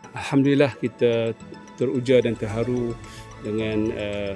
Alhamdulillah kita teruja dan terharu dengan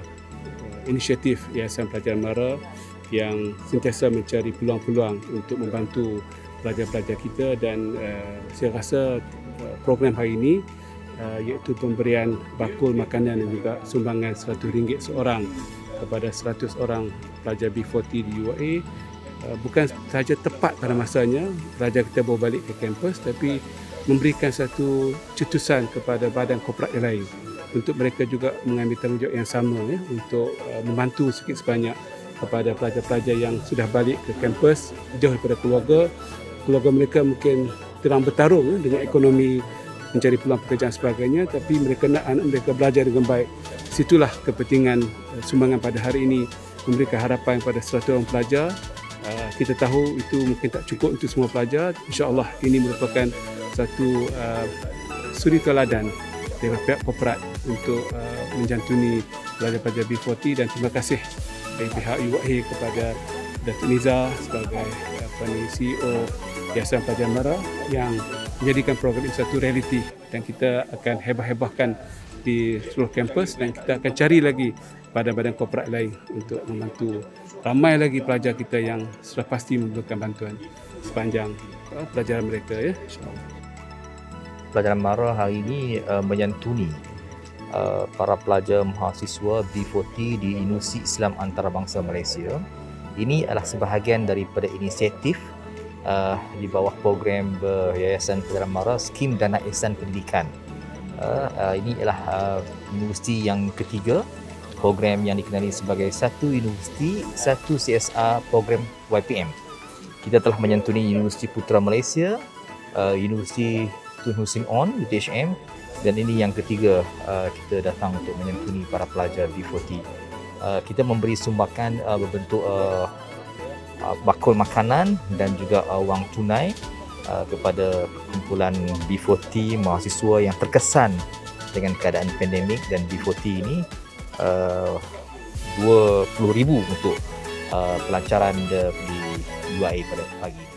inisiatif Yayasan Pelajar Mara yang sentiasa mencari peluang-peluang untuk membantu pelajar-pelajar kita, dan saya rasa program hari ini iaitu pemberian bakul makanan dan juga sumbangan RM100 seorang kepada 100 orang pelajar B40 di UAE bukan sahaja tepat pada masanya pelajar kita bawa balik ke kampus, tapi memberikan satu cetusan kepada badan korporat yang lain untuk mereka juga mengambil tanggungjawab yang sama untuk membantu sikit sebanyak kepada pelajar-pelajar yang sudah balik ke kampus jauh daripada keluarga mereka mungkin sedang bertarung dengan ekonomi, mencari peluang pekerjaan sebagainya, tapi mereka nak anak mereka belajar dengan baik. Situlah kepentingan sumbangan pada hari ini, memberikan harapan kepada 100 orang pelajar. Kita tahu itu mungkin tak cukup untuk semua pelajar. InsyaAllah ini merupakan satu suri teladan dari pihak korporat untuk menjantuni pelajar-pelajar B40, dan terima kasih dari pihak UAE kepada Datuk Niza sebagai CEO Yayasan Pelajar Mara yang menjadikan program ini satu realiti, dan kita akan hebah-hebahkan di seluruh kampus, dan kita akan cari lagi badan-badan korporat lain untuk membantu ramai lagi pelajar kita yang sudah pasti memerlukan bantuan sepanjang pelajaran mereka, ya, insya-Allah. Pelajaran Mara hari ini menyantuni para pelajar mahasiswa B40 di Universiti Islam Antarabangsa Malaysia. Ini adalah sebahagian daripada inisiatif di bawah program Yayasan Pelajar Mara, Skim Dana Ihsan Pendidikan. Ini adalah universiti yang ketiga, program yang dikenali sebagai satu universiti, satu CSR program YPM. Kita telah menyantuni Universiti Putra Malaysia, Universiti Tun Hussein On, UTHM, dan ini yang ketiga kita datang untuk menyantuni para pelajar B40. Kita memberi sumbangan berbentuk bakul makanan dan juga wang tunai kepada kumpulan B40 mahasiswa yang terkesan dengan keadaan pandemik, dan B40 ini 20,000 untuk pelancaran di UAE pada pagi ini.